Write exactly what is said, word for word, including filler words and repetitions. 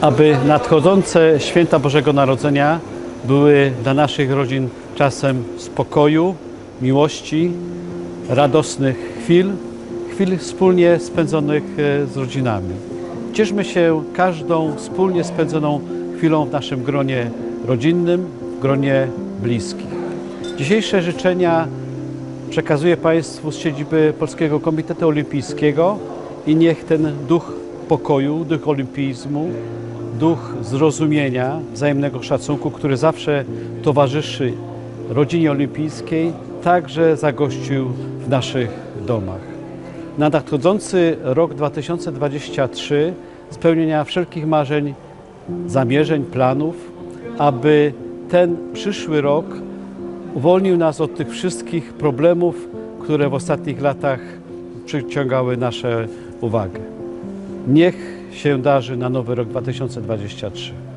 aby nadchodzące święta Bożego Narodzenia były dla naszych rodzin czasem spokoju, miłości, radosnych chwil, chwil wspólnie spędzonych z rodzinami. Cieszmy się każdą wspólnie spędzoną chwilą w naszym gronie rodzinnym, w gronie bliskich. Dzisiejsze życzenia przekazuję Państwu z siedziby Polskiego Komitetu Olimpijskiego i niech ten duch pokoju, duch olimpizmu, duch zrozumienia, wzajemnego szacunku, który zawsze towarzyszy rodzinie olimpijskiej, także zagościł w naszych domach. Na nadchodzący rok dwa tysiące dwudziesty trzeci spełnienia wszelkich marzeń, zamierzeń, planów, aby ten przyszły rok uwolnił nas od tych wszystkich problemów, które w ostatnich latach przyciągały naszą uwagę. Niech się darzy na nowy rok dwa tysiące dwudziesty trzeci.